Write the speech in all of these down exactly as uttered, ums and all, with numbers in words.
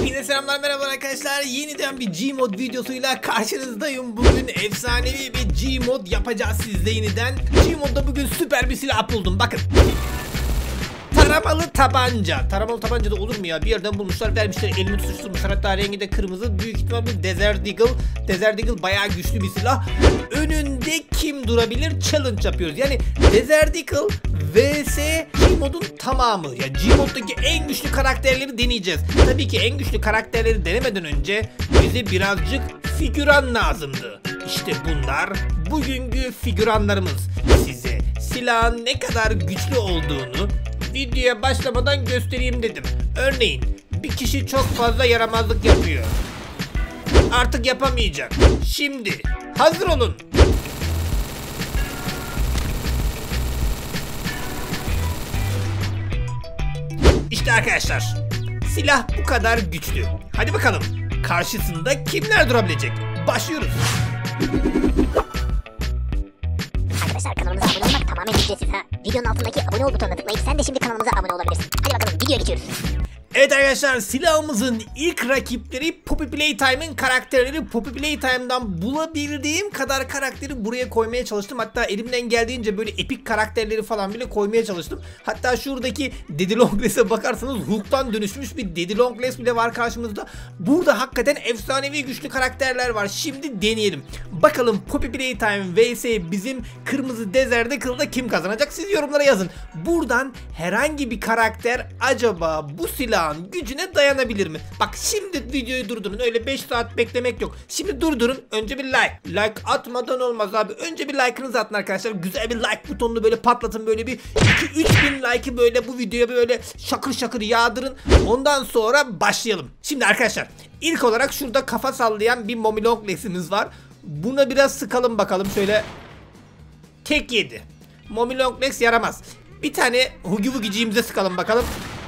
Herkese selamlar, merhaba arkadaşlar. Yeniden bir Gmod videosuyla karşınızdayım. Bugün efsanevi bir Gmod yapacağız sizle yeniden. Gmod'da bugün süper bir silah buldum, bakın. Taramalı tabanca. Taramalı tabanca da olur mu ya? Bir yerden bulmuşlar, vermişler, elimi tutuşturmuşlar. Hatta rengi de kırmızı. Büyük ihtimal bir Desert Eagle. Desert Eagle bayağı güçlü bir silah. Önünde kim durabilir? Challenge yapıyoruz. Yani Desert Eagle vs Gmod'un tamamı. Ya Gmod'daki en güçlü karakterleri deneyeceğiz. Tabii ki en güçlü karakterleri denemeden önce bize birazcık figüran lazımdı. İşte bunlar bugünkü figüranlarımız. Size silahın ne kadar güçlü olduğunu videoya başlamadan göstereyim dedim. Örneğin bir kişi çok fazla yaramazlık yapıyor. Artık yapamayacak. Şimdi hazır olun. İşte arkadaşlar, silah bu kadar güçlü. Hadi bakalım, karşısında kimler durabilecek? Başlıyoruz. Arkadaşlar, kanalımıza abone olmak tamamen ücretsiz ha. Videonun altındaki abone ol butonuna tıklayıp sen de şimdi kanalımıza abone olabilirsin. Hadi bakalım, videoya geçiyoruz. Evet arkadaşlar, silahımızın ilk rakipleri Poppy Playtime'ın karakterleri. Poppy Playtime'dan bulabildiğim kadar karakteri buraya koymaya çalıştım. Hatta elimden geldiğince böyle epik karakterleri falan bile koymaya çalıştım. Hatta şuradaki Daddy Longless'e bakarsanız Hulk'tan dönüşmüş bir Daddy Longless bile var karşımızda. Burada hakikaten efsanevi güçlü karakterler var. Şimdi deneyelim. Bakalım Poppy Playtime vs bizim kırmızı Desert Eagle'da kim kazanacak? Siz yorumlara yazın. Buradan herhangi bir karakter acaba bu silah gücüne dayanabilir mi? Bak, şimdi videoyu durdurun. Öyle beş saat beklemek yok. Şimdi durdurun. Önce bir like. Like atmadan olmaz abi. Önce bir like'ınızı atın arkadaşlar. Güzel bir like butonunu böyle patlatın. Böyle bir iki üç bin like'ı böyle bu videoya böyle şakır şakır yağdırın. Ondan sonra başlayalım. Şimdi arkadaşlar, ilk olarak şurada kafa sallayan bir Mommy Longless'imiz var. Buna biraz sıkalım bakalım. Şöyle tek yedi. Mommy Longless yaramaz. Bir tane Hugi Wugi'ciğimize sıkalım bakalım.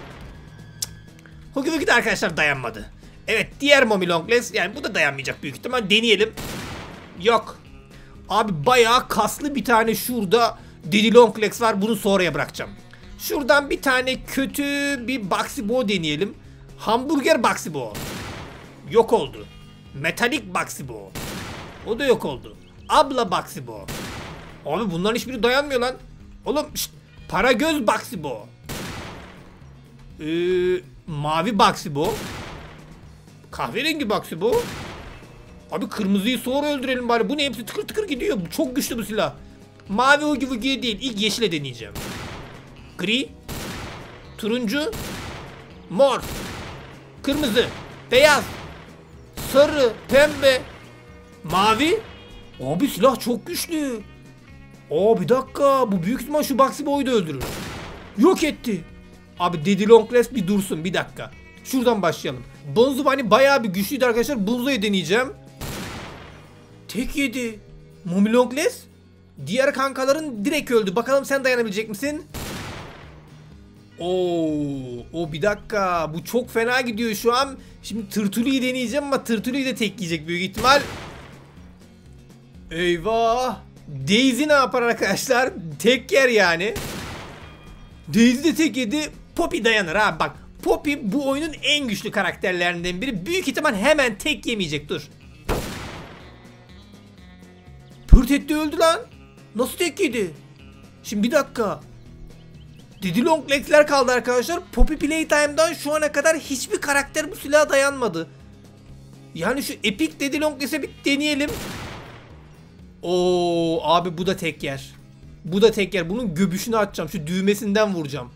Hugi Wugi de arkadaşlar dayanmadı. Evet, diğer Mommy Longless, yani bu da dayanmayacak büyük ihtimal. Deneyelim. Yok. Abi bayağı kaslı bir tane şurada Daddy Longless var. Bunu sonraya bırakacağım. Şuradan bir tane kötü bir Baxi Bo deneyelim. Hamburger Baxi Bo. Yok oldu. Metalik Baxi Bo. O da yok oldu. Abla Baxi Bo. Abi bunların hiçbiri dayanmıyor lan. Oğlum şşt, para göz Baxi Bo. Eee... Mavi Baxi Bo. Kahverengi Baxi Bo. Abi kırmızıyı sonra öldürelim bari. Bu ne, hepsi tıkır tıkır gidiyor. Bu çok güçlü bu silah. Mavi Hugi Wugi'ye değil, ilk yeşile deneyeceğim. Gri. Turuncu. Mor. Kırmızı. Beyaz. Sarı. Pembe. Mavi. Abi silah çok güçlü. Aa, bir dakika. Bu büyük ihtimal şu Baxi Bo'yu da öldürür. Yok etti. Abi Daddy Longless bir dursun, bir dakika. Şuradan başlayalım. Bonzo hani bayağı bir güçlüydü arkadaşlar. Bonzo'yu deneyeceğim. Tek yedi. Mommy Longless. Diğer kankaların direkt öldü. Bakalım sen dayanabilecek misin? Oo, o bir dakika. Bu çok fena gidiyor şu an. Şimdi Tırtulu'yu deneyeceğim ama Tırtulu'yu da tek yiyecek büyük ihtimal. Eyvah. Daisy ne yapar arkadaşlar? Tek yer yani. Daisy de tek yedi. Poppy dayanır ha, bak. Poppy bu oyunun en güçlü karakterlerinden biri. Büyük ihtimal hemen tek yemeyecek, dur. Pırt etti, öldü lan. Nasıl tek yedi? Şimdi bir dakika. Daddy Longless'ler kaldı arkadaşlar. Poppy Playtime'dan şu ana kadar hiçbir karakter bu silaha dayanmadı. Yani şu Epic Daddy Longless'e bir deneyelim. Oo abi, bu da tek yer. Bu da tek yer. Bunun göbüşünü atacağım. Şu düğmesinden vuracağım.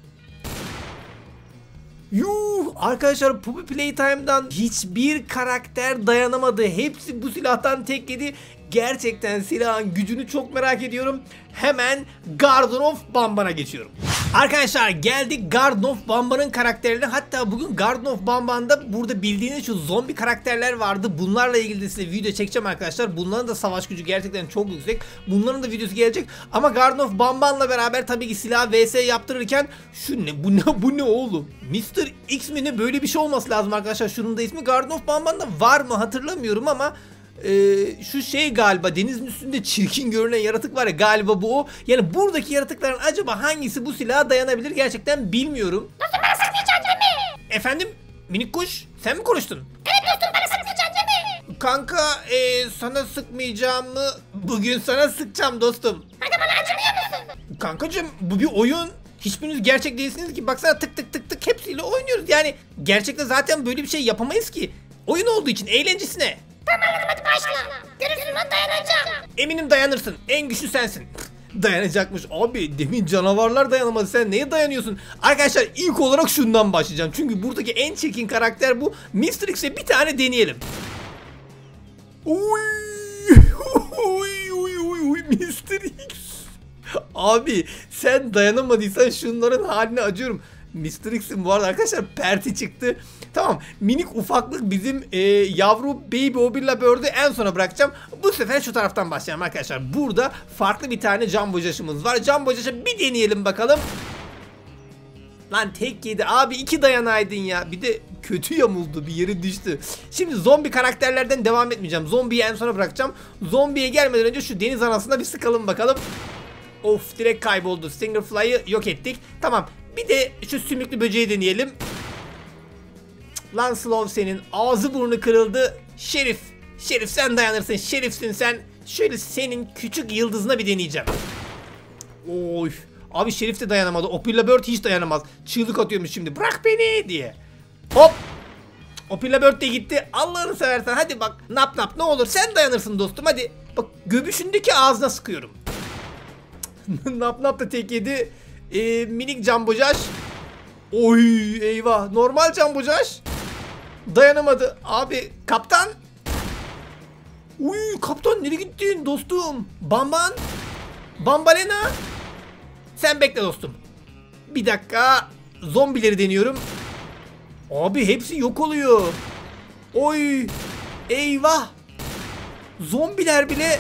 Yuh! Arkadaşlar, Poppy Playtime'dan hiçbir karakter dayanamadı. Hepsi bu silahtan tek yedi. Gerçekten silahın gücünü çok merak ediyorum. Hemen Garden of Banban'a geçiyorum. Arkadaşlar, geldik Garden of Banban'ın karakterine. Hatta bugün Garden of Banban'da burada bildiğiniz şu zombi karakterler vardı. Bunlarla ilgili de size video çekeceğim arkadaşlar. Bunların da savaş gücü gerçekten çok yüksek. Bunların da videosu gelecek. Ama Garden of Banban'la beraber tabii ki silah vs yaptırırken şu ne, bu ne, bu ne oğlum? mister X mi ne, böyle bir şey olması lazım arkadaşlar. Şunun da ismi Garden of Banban'da var mı hatırlamıyorum ama Ee, şu şey galiba, denizin üstünde çirkin görünen yaratık var ya, galiba bu o. Yani buradaki yaratıkların acaba hangisi bu silaha dayanabilir gerçekten bilmiyorum. Dostum, bana sıkmayacaksın değil mi? Efendim? Minik kuş sen mi konuştun? Evet dostum, bana sıkacaksın değil mi? Kanka ee, sana sıkmayacağım mı? Bugün sana sıkacağım dostum. Hadi bana acımıyor musun? Kankacığım bu bir oyun. Hiçbiriniz gerçek değilsiniz ki. Baksana tık tık tık tık hepsiyle oynuyoruz. Yani gerçekte zaten böyle bir şey yapamayız ki. Oyun olduğu için eğlencesine. Tamam hadi başla. Görürsün, ben dayanacağım. Eminim dayanırsın. En güçlü sensin. Dayanacakmış. Abi demin canavarlar dayanamadı. Sen neye dayanıyorsun? Arkadaşlar ilk olarak şundan başlayacağım. Çünkü buradaki en çirkin karakter bu. mister X'e bir tane deneyelim. Uy, uy, uy, uy, uy, mister X. Abi sen dayanamadıysan şunların haline acıyorum. mister X'in bu arada arkadaşlar perti çıktı. Tamam, minik ufaklık bizim e, yavru Baby Obilla Bird'ü en sona bırakacağım. Bu sefer şu taraftan başlayalım arkadaşlar. Burada farklı bir tane Jumbo Josh'ımız var. Jumbo Josh'a bir deneyelim bakalım. Lan tek yedi abi, iki dayanaydın ya. Bir de kötü yamuldu, bir yeri düştü. Şimdi zombi karakterlerden devam etmeyeceğim. Zombiyi en sona bırakacağım. Zombiye gelmeden önce şu deniz anasına bir sıkalım bakalım. Of, direkt kayboldu. Stingerfly'ı yok ettik. Tamam, bir de şu sümüklü böceği deneyelim. Cık, lan Slow senin ağzı burnu kırıldı. Şerif, Şerif sen dayanırsın. Şerifsin sen. Şöyle senin küçük yıldızına bir deneyeceğim. Oy. Abi Şerif de dayanamadı. Opilla Bird hiç dayanamaz. Çığlık atıyormuş şimdi. Bırak beni diye. Hop. Opilla Bird de gitti. Allah'ını seversen hadi bak. Nap nap ne olur sen dayanırsın dostum hadi. Bak göbüşündeki ağzına sıkıyorum. Nap nap da tek yedi. Ee, minik Jumbo Josh. Oy eyvah. Normal Jumbo Josh dayanamadı. Abi kaptan. Uy kaptan nereye gittin dostum? Bamban. Bambalena. Sen bekle dostum. Bir dakika. Zombileri deniyorum. Abi hepsi yok oluyor. Oy. Eyvah. Zombiler bile.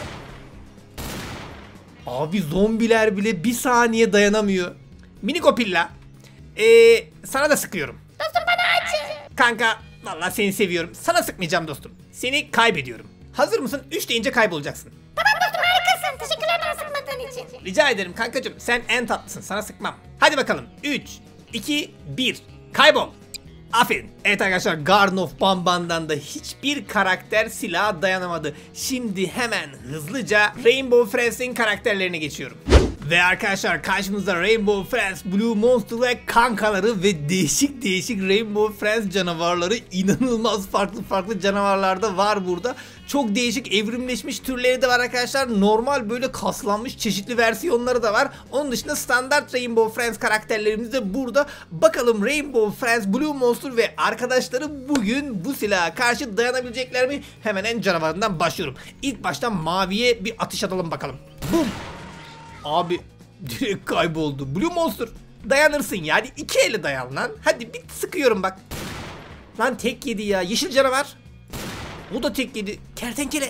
Abi zombiler bile bir saniye dayanamıyor. Minik Opilla. Ee, sana da sıkıyorum. Dostum bana acı. Kanka vallahi seni seviyorum. Sana sıkmayacağım dostum. Seni kaybediyorum. Hazır mısın? üç deyince kaybolacaksın. Tamam dostum, harikasın. Teşekkürler bana sıkmadığın için. Rica ederim kankacığım. Sen en tatlısın. Sana sıkmam. Hadi bakalım. üç, iki, bir. Kaybol. Aferin. Evet arkadaşlar, Garden of Banban'dan da hiçbir karakter silaha dayanamadı. Şimdi hemen hızlıca Rainbow Friends'in karakterlerine geçiyorum. Ve arkadaşlar karşımızda Rainbow Friends, Blue Monster ve kankaları ve değişik değişik Rainbow Friends canavarları, inanılmaz farklı farklı canavarlar da var burada. Çok değişik evrimleşmiş türleri de var arkadaşlar. Normal böyle kaslanmış çeşitli versiyonları da var. Onun dışında standart Rainbow Friends karakterlerimiz de burada. Bakalım Rainbow Friends, Blue Monster ve arkadaşları bugün bu silaha karşı dayanabilecekler mi? Hemen en canavarından başlıyorum. İlk baştan maviye bir atış atalım bakalım. Bum. Abi direkt kayboldu. Blue Monster dayanırsın yani, iki elle dayan lan. Hadi bir sıkıyorum bak. Lan tek yedi ya. Yeşil canavar. O da tek yedi. Kertenkele.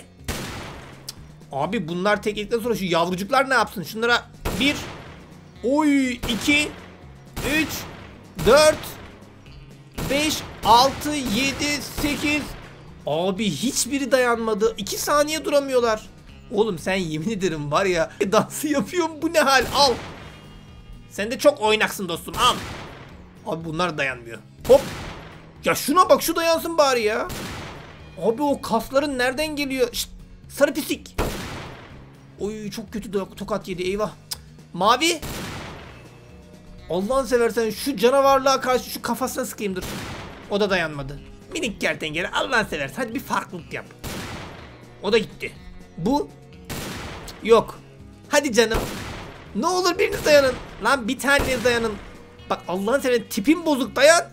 Abi bunlar tek yedikten sonra şu yavrucuklar ne yapsın? Şunlara bir. Oy iki. Üç. Dört. Beş. Altı. Yedi. Sekiz. Abi hiçbiri dayanmadı. iki saniye duramıyorlar. Oğlum sen yemin ederim var ya, dansı yapıyorum, bu ne hal, al. Sen de çok oynaksın dostum, al. Abi bunlar dayanmıyor. Hop. Ya şuna bak, şu dayansın bari ya. Abi o kasların nereden geliyor? Şşt, sarı pislik. Oy çok kötü tokat yedi, eyvah. Cık. Mavi. Allah'ını seversen şu canavarlığa karşı şu kafasına sıkayım, dur. O da dayanmadı. Minik kertenkele, Allah'ını seversen hadi bir farklılık yap. O da gitti. Bu yok. Hadi canım. Ne olur biriniz dayanın. Lan bir taneniz dayanın. Bak Allah'ın seversen tipim bozuk, dayan.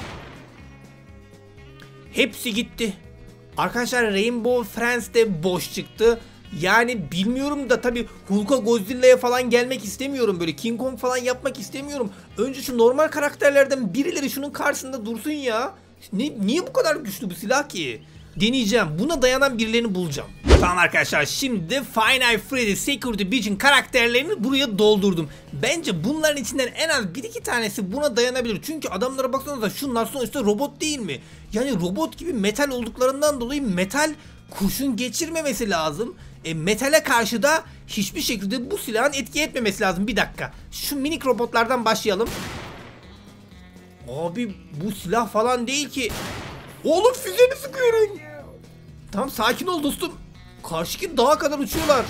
Hepsi gitti. Arkadaşlar Rainbow Friends de boş çıktı. Yani bilmiyorum da tabi Hulk'a, Godzilla'ya falan gelmek istemiyorum. Böyle King Kong falan yapmak istemiyorum. Önce şu normal karakterlerden birileri şunun karşısında dursun ya. Ne, niye bu kadar güçlü bu silah ki? Deneyeceğim. Buna dayanan birilerini bulacağım. Tamam arkadaşlar, şimdi Five Nights Freddy Security Breach'in karakterlerini buraya doldurdum. Bence bunların içinden en az bir iki tanesi buna dayanabilir. Çünkü adamlara baksanıza, şunlar sonuçta robot değil mi? Yani robot gibi metal olduklarından dolayı metal kurşun geçirmemesi lazım. E, metale karşı da hiçbir şekilde bu silahın etki etmemesi lazım. Bir dakika. Şu minik robotlardan başlayalım. Abi bu silah falan değil ki. Oğlum füzemi sıkıyorum. Tamam sakin ol dostum. Karşıki dağa kadar uçuyorlar.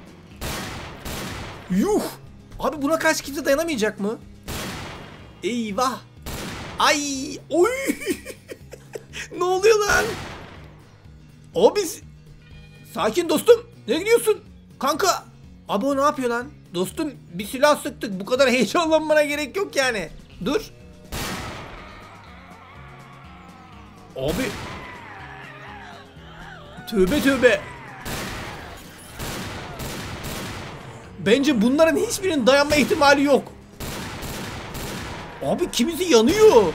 Yuh. Abi buna karşı kimse dayanamayacak mı? Eyvah. Ay. Oy. Ne oluyor lan? Abi sakin dostum. Nereye gidiyorsun? Kanka. Abi o ne yapıyor lan? Dostum bir silah sıktık. Bu kadar heyecanlanmana gerek yok yani. Dur. Abi. Tövbe tövbe. Bence bunların hiçbirinin dayanma ihtimali yok. Abi kimisi yanıyor.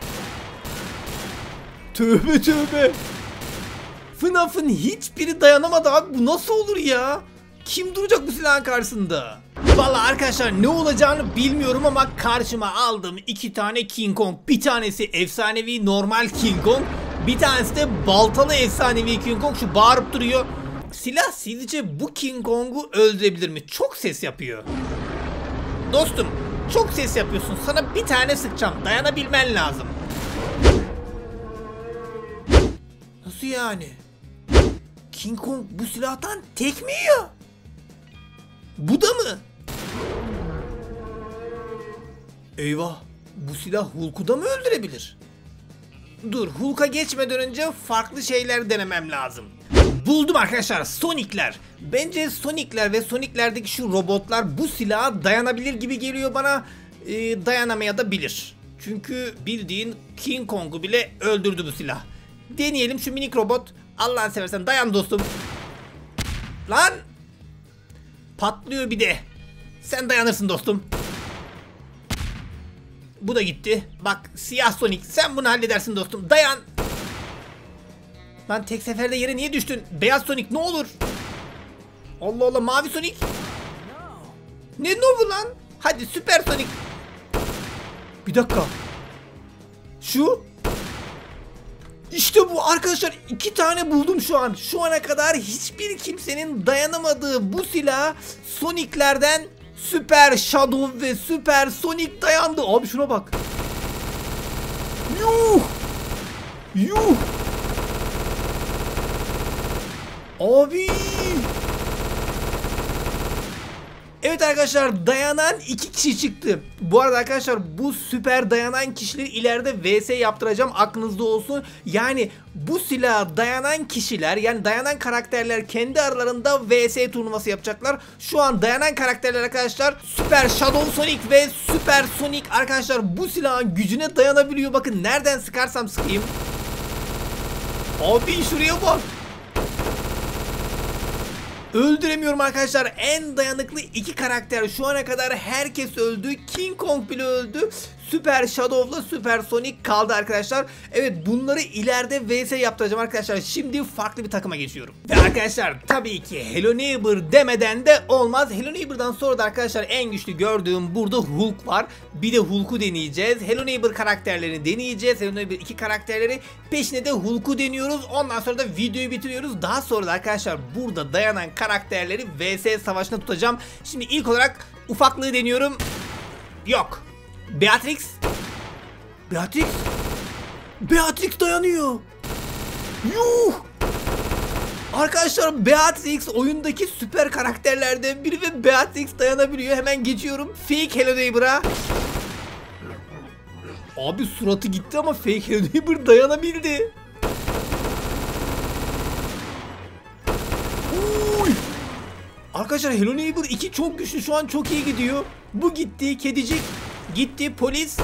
Tövbe tövbe. F N A F'ın hiçbiri dayanamadı abi. Bu nasıl olur ya? Kim duracak bu silahın karşısında? Vallahi arkadaşlar ne olacağını bilmiyorum ama karşıma aldım iki tane King Kong. Bir tanesi efsanevi normal King Kong. Bir tanesi de baltalı efsanevi King Kong. Şu bağırıp duruyor. Silah sizce bu King Kong'u öldürebilir mi? Çok ses yapıyor. Dostum çok ses yapıyorsun. Sana bir tane sıkacağım. Dayanabilmen lazım. Nasıl yani? King Kong bu silahtan tek mi yiyor? Bu da mı? Eyvah. Bu silah Hulk'u da mı öldürebilir? Dur, Hulk'a geçmeden önce farklı şeyler denemem lazım. Buldum arkadaşlar, Sonic'ler. Bence Sonic'ler ve Sonic'lerdeki şu robotlar bu silaha dayanabilir gibi geliyor bana. Ee, dayanamaya da bilir. Çünkü bildiğin King Kong'u bile öldürdü bu silah. Deneyelim şu minik robot. Allah'ını seversen dayan dostum. Lan! Patlıyor bir de. Sen dayanırsın dostum. Bu da gitti. Bak siyah Sonic, sen bunu halledersin dostum. Dayan. Lan tek seferde yere niye düştün? Beyaz Sonic ne olur? Allah Allah, mavi Sonic. Ne novu lan? Hadi süper Sonic. Bir dakika. Şu. İşte bu arkadaşlar, iki tane buldum şu an. Şu ana kadar hiçbir kimsenin dayanamadığı bu silah Sonic'lerden Süper Shadow ve Süper Sonic dayandı. Abi şuna bak. Yuh. Yuh. Abi. Evet arkadaşlar, dayanan iki kişi çıktı. Bu arada arkadaşlar bu süper dayanan kişileri ileride V S yaptıracağım, aklınızda olsun. Yani bu silaha dayanan kişiler, yani dayanan karakterler kendi aralarında V S turnuvası yapacaklar. Şu an dayanan karakterler arkadaşlar Süper Shadow Sonic ve Süper Sonic arkadaşlar bu silahın gücüne dayanabiliyor. Bakın nereden sıkarsam sıkayım. Abi şuraya bak. Öldüremiyorum arkadaşlar. En dayanıklı iki karakter. Şu ana kadar herkes öldü. King Kong bile öldü. Süper Shadow'la Süper Sonic kaldı arkadaşlar. Evet, bunları ileride V S yaptıracağım arkadaşlar. Şimdi farklı bir takıma geçiyorum. Ve arkadaşlar tabii ki Hello Neighbor demeden de olmaz. Hello Neighbor'dan sonra da arkadaşlar en güçlü gördüğüm burada Hulk var. Bir de Hulk'u deneyeceğiz. Hello Neighbor karakterlerini deneyeceğiz. Hello Neighbor iki karakterleri. Peşine de Hulk'u deniyoruz. Ondan sonra da videoyu bitiriyoruz. Daha sonra da arkadaşlar burada dayanan karakterleri V S savaşına tutacağım. Şimdi ilk olarak ufaklığı deniyorum. Yok. Beatrix. Beatrix. Beatrix dayanıyor. Yuh. Arkadaşlar Beatrix oyundaki süper karakterlerden biri ve Beatrix dayanabiliyor. Hemen geçiyorum. Fake Hello Neighbor'a. Abi suratı gitti ama Fake Hello Neighbor dayanabildi. Uy. Arkadaşlar Hello Neighbor iki çok güçlü, şu an çok iyi gidiyor. Bu gitti, kedicik gitti, polis.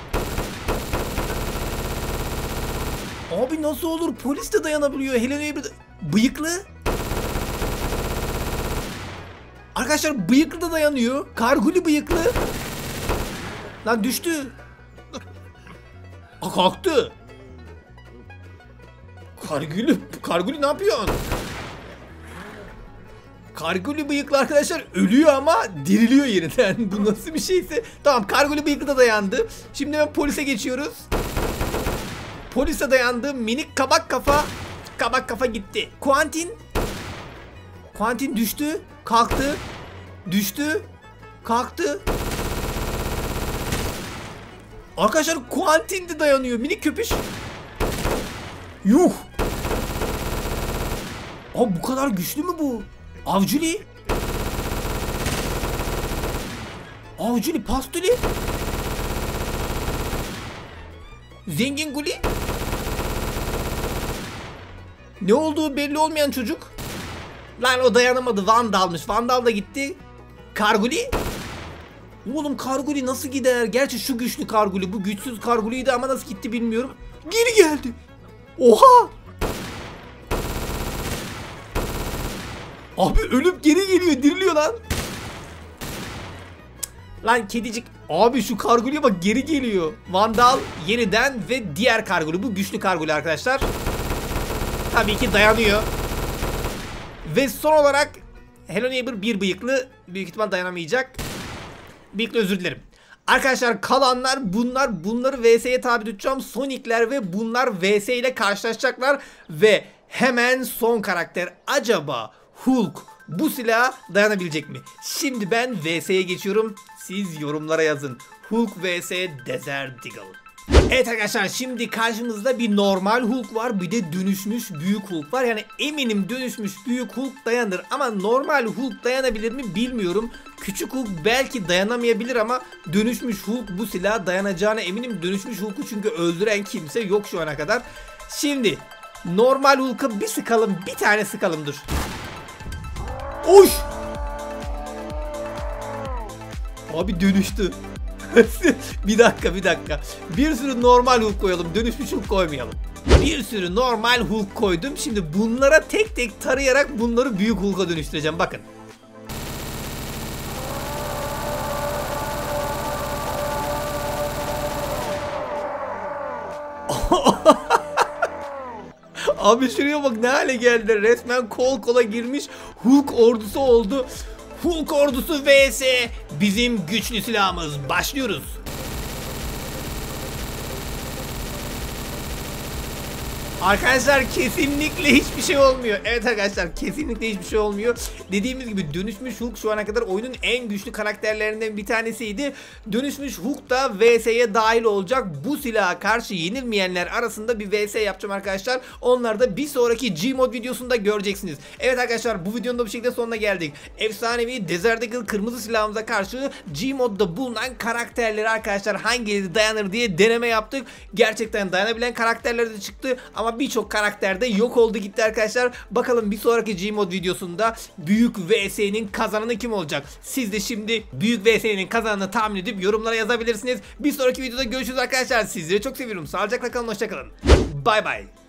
Abi nasıl olur, polis de dayanabiliyor. Hello Neighbor bıyıklı. Arkadaşlar bıyıklı da dayanıyor. Karguli bıyıklı. Lan düştü. Aa, kalktı. Karguli, Karguli ne yapıyorsun? Karguli bıyıklı arkadaşlar ölüyor ama diriliyor yeniden. Bu nasıl bir şeyse. Tamam, Karguli bıyıklı da dayandı. Şimdi hemen polise geçiyoruz. Polise dayandı. Minik kabak kafa. Kabak kafa gitti. Quentin. Quentin düştü. Kalktı. Düştü. Kalktı. Arkadaşlar Quentin de dayanıyor. Minik köpüş. Yuh. Abi bu kadar güçlü mü bu? Avculi. Avculi pastuli. Zengin Guli. Ne olduğu belli olmayan çocuk. Lan o dayanamadı. Vandal'mış. Vandal da gitti. Karguli. Oğlum Karguli nasıl gider? Gerçi şu güçlü Karguli. Bu güçsüz Karguli'ydi ama nasıl gitti bilmiyorum. Geri geldi. Oha. Abi ölüp geri geliyor. Diriliyor lan. Lan kedicik. Abi şu Karguli'ye bak, geri geliyor. Vandal yeniden ve diğer Karguli. Bu güçlü Karguli arkadaşlar. Tabii ki dayanıyor. Ve son olarak Hello Neighbor bir bıyıklı. Büyük ihtimal dayanamayacak. Bıyıklı, özür dilerim. Arkadaşlar kalanlar bunlar. Bunları V S'ye tabi tutacağım. Sonic'ler ve bunlar V S ile karşılaşacaklar. Ve hemen son karakter. Acaba Hulk bu silaha dayanabilecek mi? Şimdi ben V S'ye geçiyorum. Siz yorumlara yazın. Hulk vs Desert Eagle. Evet arkadaşlar, şimdi karşımızda bir normal Hulk var, bir de dönüşmüş büyük Hulk var. Yani eminim dönüşmüş büyük Hulk dayanır ama normal Hulk dayanabilir mi bilmiyorum. Küçük Hulk belki dayanamayabilir ama dönüşmüş Hulk bu silaha dayanacağına eminim. Dönüşmüş Hulk'u çünkü öldüren kimse yok şu ana kadar. Şimdi normal Hulk'a bir sıkalım, bir tane sıkalım, dur. Oş! Abi dönüştü. bir dakika bir dakika. Bir sürü normal Hulk koyalım. Dönüşmüş Hulk koymayalım. Bir sürü normal Hulk koydum. Şimdi bunlara tek tek tarayarak bunları büyük Hulk'a dönüştüreceğim. Bakın. Abi şuraya bak, ne hale geldi. Resmen kol kola girmiş Hulk ordusu oldu. Hulk ordusu vs bizim güçlü silahımız. Başlıyoruz. Arkadaşlar kesinlikle hiçbir şey olmuyor. Evet arkadaşlar, kesinlikle hiçbir şey olmuyor. Dediğimiz gibi dönüşmüş Hulk şu ana kadar oyunun en güçlü karakterlerinden bir tanesiydi. Dönüşmüş Hulk da V S'ye dahil olacak. Bu silaha karşı yenilmeyenler arasında bir V S yapacağım arkadaşlar. Onları da bir sonraki Gmod videosunda göreceksiniz. Evet arkadaşlar, bu videonun da bu şekilde sonuna geldik. Efsanevi Desert Eagle kırmızı silahımıza karşı Gmod'da bulunan karakterleri arkadaşlar hangileri dayanır diye deneme yaptık. Gerçekten dayanabilen karakterler de çıktı ama birçok karakter de yok oldu gitti arkadaşlar. Bakalım bir sonraki Gmod videosunda büyük V S'nin kazananı kim olacak? Siz de şimdi büyük V S'nin kazananını tahmin edip yorumlara yazabilirsiniz. Bir sonraki videoda görüşürüz arkadaşlar. Sizleri çok seviyorum. Sağlıcakla kalın, hoşça kalın. Bay bay.